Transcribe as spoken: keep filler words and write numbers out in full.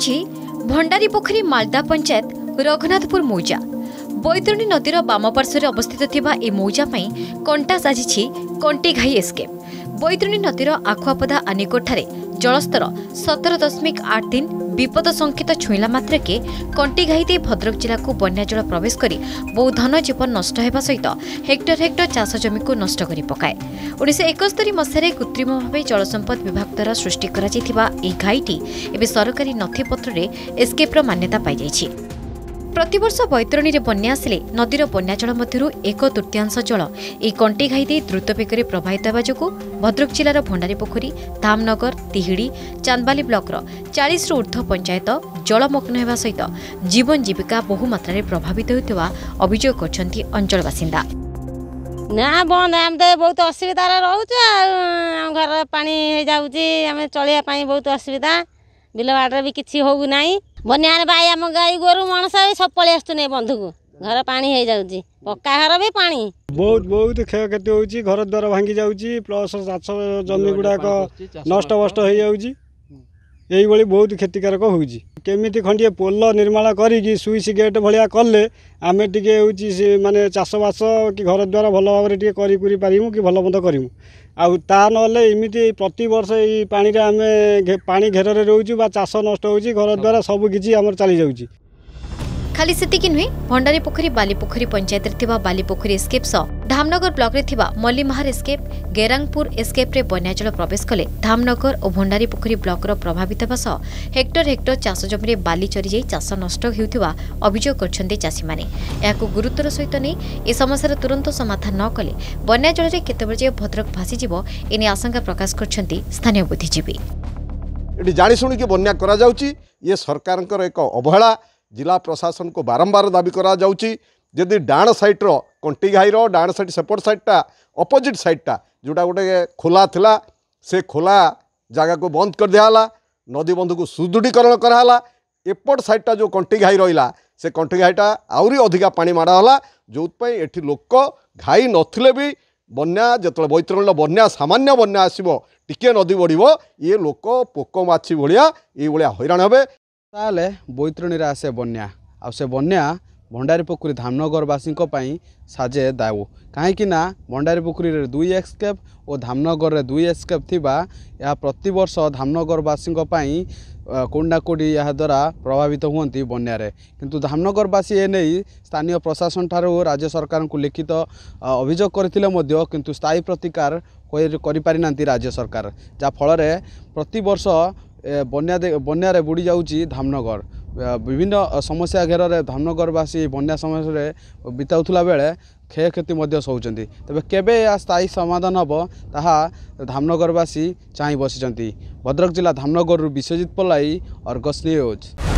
ହେଉଛି ଭଣ୍ଡାରୀପୋଖରୀ ମାଲଦା ପଞ୍ଚାୟତ ରଘୁନାଥପୁର ମୌଜା। ବୈତରଣୀ ନଦୀର ବାମ ପାର୍ଶ୍ୱରେ ଅବସ୍ଥିତ ଥିବା ଏହି ମୌଜା ପାଇଁ କଣ୍ଟା ସାଜିଛି କଣ୍ଟିଘାଇ ଏସ୍କେପ୍। ବୈତରଣୀ ନଦୀର ଆଖୁଆପଦା ଆନିକୋଟଠାରେ ଜଳସ୍ତର ସତର ଦଶମିକ ଆଠ ତିନ ବିପଦ ସଂକେତ ଛୁଇଁଲା ମାତ୍ରକେ କଣ୍ଟିଘାଇ ଦେଇ ଭଦ୍ରକ ଜିଲ୍ଲାକୁ ବନ୍ୟା ଜଳ ପ୍ରବେଶ କରି ବହୁ ଧନ ଜୀବନ ନଷ୍ଟ ହେବା ସହିତ ହେକ୍ଟର ହେକ୍ଟର ଚାଷ ଜମିକୁ ନଷ୍ଟ କରି ପକାଏ। ଉଣେଇଶହ ଏକସ୍ତରୀ ମସିହାରେ କୃତ୍ରିମ ଭାବେ ଜଳସମ୍ପଦ ବିଭାଗ ଦ୍ୱାରା ସୃଷ୍ଟି କରାଯାଇଥିବା ଏହି ଘାଇଟି ଏବେ ସରକାରୀ ନଥିପତ୍ରରେ ଏସ୍କେପ୍ର ମାନ୍ୟତା ପାଇଯାଇଛି। प्रतिवर्ष बैतरणी में बन्या आसिले नदीर बन्या जल मध्यरु एक तृतीयांश जल यह कंटीघाई दे द्रुत बेगर प्रवाहित होगा जो भद्रक जिलार भंडारीपोखरी धामनगर तिहिड़ी चांदबाली ब्लॉकर चालीस रु ऊर्ध्व पंचायत जलमग्न होगा सहित जीवन जीविका बहुमात्रा प्रभावित होता अभियोग करछंती अंचल बासिंदा। ना बंद आम तो बहुत असुविधा रोचे घर पानी आम चलिया बहुत असुविधा बिल बाटे भी किसी हो नहीं बनिया भाई आम गाई गोरु मनुष्य सब पलि आसुने बंधु को घर पानी हो जाऊँगी पक्का घर भी पानी बहुत बहुत क्षय क्षति होची घर द्वार भांगी जाऊँगी प्लस चाष जमी गुड़ाक नष्ट बस्ट हो जाऊँगी यही भली बहुत क्षतिकारक होची केमिति खंडिए पोल निर्माण करी सुइच गेट भलिया कले आमे टिके होची माने चाषबास कि घर द्वार भल भाव टिके करी कुरी पारिमु कि भल मन्द करिमु आउ ता नले इमिति प्रति वर्ष ई पानी रे आमे पानी घेर रे रहउछु बा चाष नष्ट होउची घर द्वार सब किछि हमर चली जाउची। खाली सेतिकी नुहे भंडारीपोखरी बालीपोखरी पंचायत रे थिबा बालीपोखरी एस्केप सह धामनगर ब्लॉक रे थिबा मल्लीमाहार एस्केप गेरांगपुर एस्केप रे बन्या जल प्रवेश कले धामनगर और भंडारीपोखरी ब्लॉक रो प्रभावित हेबा सह हेक्टर हेक्टर चाष जमी रे बाली चरी जाई चाष नष्ट हेउथिबा अभियोग करछन्ते चाषी माने। याकु गुरुतर सहित नै ए समस्यार तुरंत समाधान न कले बन्या जल रे केतेबेले जे भद्रक भासी जिवो एने आशंका प्रकाश करछन्ती स्थानीय बुद्धिजीवी। एटी जानि सुनि के बन्या करा जाउची ये सरकारनकर एक अवहेला जिला प्रशासन को बारंबार दाबी करा जाउची जदि डाण साइट रो कंटीघाई रो डाण साइट सेपट साइटा अपोजिट साइटा जोटा गोटे खोला थिला से खोला जगह को बंद कर दियाला नदी बंधु को सुदृढ़ीकरण कराला एपट साइटा जो कंटीघाई रहिला से कंटीघाईटा आउरी अधिका पानी माड़ा होला जो एठी लोक घाई नथिले भी बन्या जतले बैतरणी बन्या सामान्य बन्या आसीबो टिके नदी बढ़िबो ये लोक पोक माछी भलिया ये भलिया हैरान हेबे ताले बैतरणी आसे बन्या आ से बन्या भंडारीपोखरी धामनगरवासी साजे दाऊ कहीं भंडारीपोखरी दुई एस्केप और धामनगर रे दुई एस्केप थिबा या प्रति वर्ष धामनगरवासी कोडा कोडी या द्वारा प्रभावित हुंती बन्यारे किंतु धामनगरवासी ए नहीं स्थानीय प्रशासन ठारू राज्य सरकार को लिखित अभियोग करथिले मध्य किंतु स्थायी प्रतिकार करि पारि नांती राज्य सरकार जा फल प्रति वर्ष बन्या बन्यारे बुड़ी जाऊँगी धामनगर विभिन्न समस्या घेर धामनगरवासी बन्या समस्या बिताउला बेले क्षय क्षति सहउचंती तबे केबे या स्थायी समाधान हम ताहा धामनगरवासी चाहि बसिचंती। भद्रक जिला धामनगर विश्वजित पलाई अर्गस न्यूज।